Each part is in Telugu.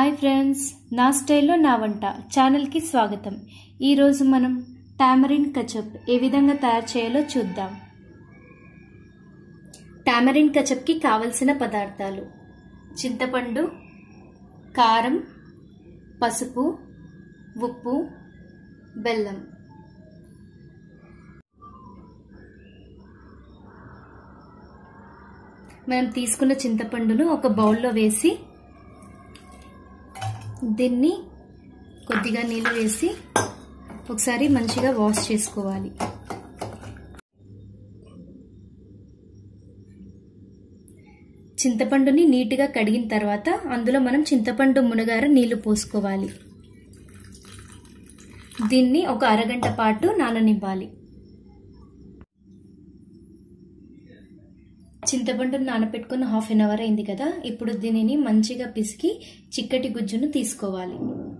హాయ్ ఫ్రెండ్స్, నా స్టైల్లో నా వంట ఛానల్కి స్వాగతం. ఈరోజు మనం టామరిన్ కచప్ ఏ విధంగా తయారు చేయాలో చూద్దాం. టామరిన్ కచప్కి కావలసిన పదార్థాలు: చింతపండు, కారం, పసుపు, ఉప్పు, బెల్లం. మనం తీసుకున్న చింతపండును ఒక బౌల్లో వేసి దీన్ని కొద్దిగా నీళ్ళు వేసి ఒకసారి మంచిగా వాష్ చేసుకోవాలి. చింతపండుని నీట్గా కడిగిన తర్వాత అందులో మనం చింతపండు మునగార నీళ్లు పోసుకోవాలి. దీన్ని ఒక అరగంట పాటు నాననివ్వాలి. చింతపండును నానబెట్టుకుని హాఫ్ అన్ అవర్ అయింది కదా. ఇప్పుడు దీనిని మంచిగా పిసికి చిక్కటి గుజ్జును తీసుకోవాలి.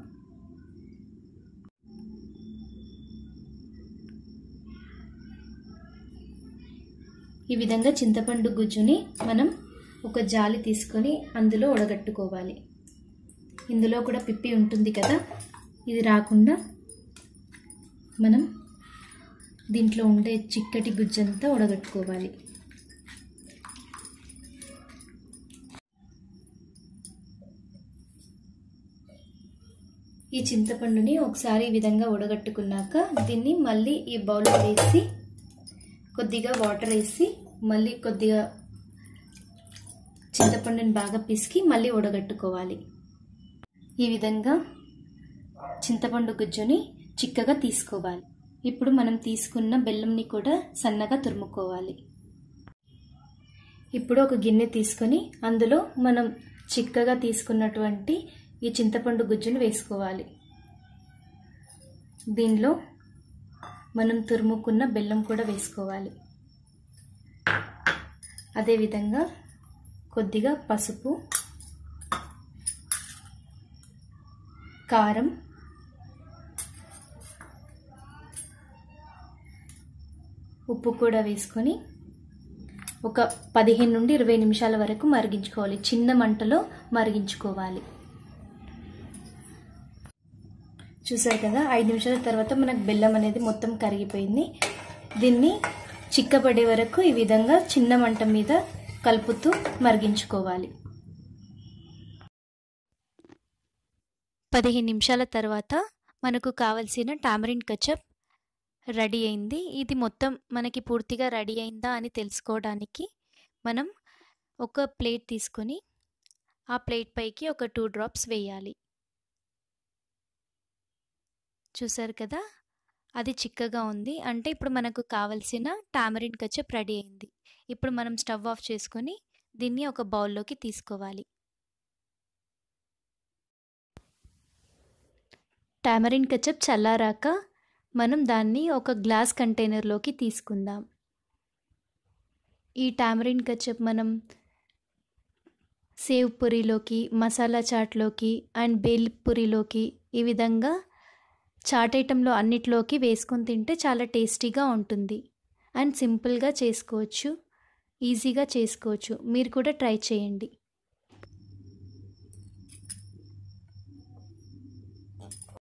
ఈ విధంగా చింతపండు గుజ్జుని మనం ఒక జాలి తీసుకొని అందులో ఉడగట్టుకోవాలి. ఇందులో కూడా పిప్పి ఉంటుంది కదా, ఇది రాకుండా మనం దీంట్లో ఉండే చిక్కటి గుజ్జంతా ఉడగట్టుకోవాలి. ఈ చింతపండుని ఒకసారి ఈ విధంగా ఉడగట్టుకున్నాక దీన్ని మళ్ళీ ఈ బౌల్లో వేసి కొద్దిగా వాటర్ వేసి మళ్ళీ కొద్దిగా చింతపండుని బాగా పిసికి మళ్ళీ ఉడగట్టుకోవాలి. ఈ విధంగా చింతపండు గుజ్జుని చిక్కగా తీసుకోవాలి. ఇప్పుడు మనం తీసుకున్న బెల్లంని కూడా సన్నగా తురుముకోవాలి. ఇప్పుడు ఒక గిన్నె తీసుకొని అందులో మనం చిక్కగా తీసుకున్నటువంటి ఈ చింతపండు గుజ్జును వేసుకోవాలి. దీనిలో మనం తురుముకున్న బెల్లం కూడా వేసుకోవాలి. అదేవిధంగా కొద్దిగా పసుపు, కారం, ఉప్పు కూడా వేసుకొని ఒక 15 నుండి 20 నిమిషాల వరకు మరిగించుకోవాలి. చిన్న మంటలో మరిగించుకోవాలి. చూసారు కదా, 5 నిమిషాల తర్వాత మనకు బెల్లం అనేది మొత్తం కరిగిపోయింది. దీన్ని చిక్కబడే వరకు ఈ విధంగా చిన్న మంట మీద కలుపుతూ మరిగించుకోవాలి. 15 నిమిషాల తర్వాత మనకు కావలసిన టామరిన్ కచప్ రెడీ అయింది. ఇది మొత్తం మనకి పూర్తిగా రెడీ అయిందా అని తెలుసుకోవడానికి మనం ఒక ప్లేట్ తీసుకొని ఆ ప్లేట్ పైకి ఒక 2 డ్రాప్స్ వేయాలి. చూసారు కదా, అది చిక్కగా ఉంది అంటే ఇప్పుడు మనకు కావలసిన టామరిన్ కచప్ రెడీ అయింది. ఇప్పుడు మనం స్టవ్ ఆఫ్ చేసుకొని దీన్ని ఒక బౌల్లోకి తీసుకోవాలి. టామరిన్ కచప్ చల్లారాక మనం దాన్ని ఒక గ్లాస్ కంటైనర్లోకి తీసుకుందాం. ఈ టామరిన్ కచప్ మనం సేవ్ పూరీలోకి, మసాలా చాట్లోకి అండ్ బేల్ పూరీలోకి ఈ విధంగా చాట్ ఐటెంలో అన్నిట్లోకి వేసుకొని తింటే చాలా టేస్టీగా ఉంటుంది అండ్ సింపుల్గా చేసుకోవచ్చు, ఈజీగా చేసుకోవచ్చు. మీరు కూడా ట్రై చేయండి.